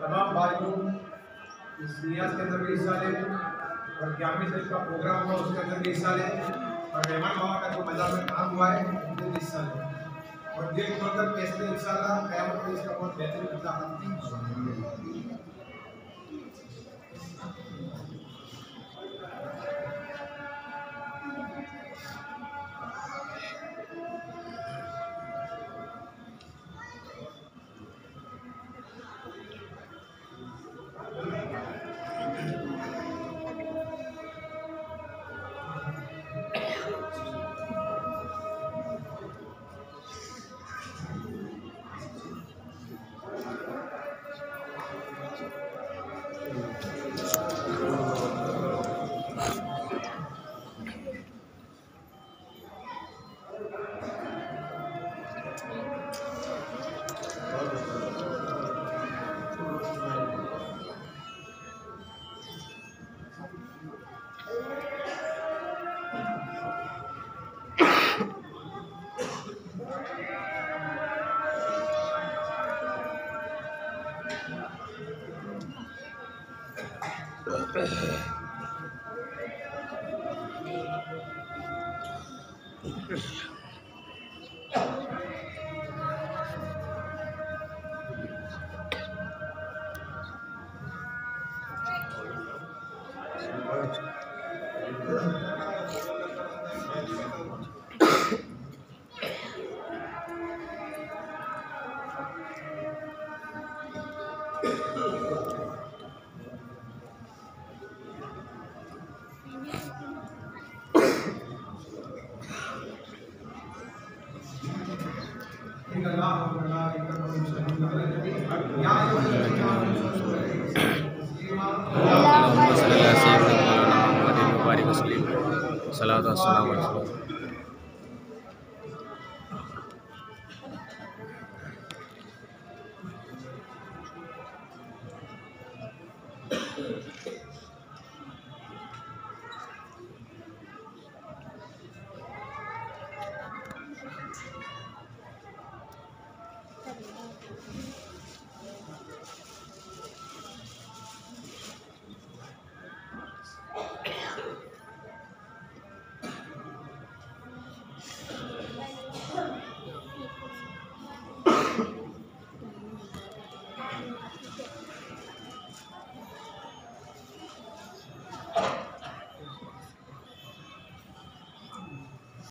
तमाम भाइयों इस नियाज के अंदर भी हिस्सा लें और ग्यारहवीं शरीफ का प्रोग्राम हुआ उसके अंदर भी हिस्सा लें और मेहमान बाबा का जो मैदान में काम हुआ है उसमें भी हिस्सा लें और दिल खोलकर पैसे इंशाल्लाह क़यामत में इसका बहुत बेहतरीन बदला हासिल सलात अस्सलाम वालेकुम।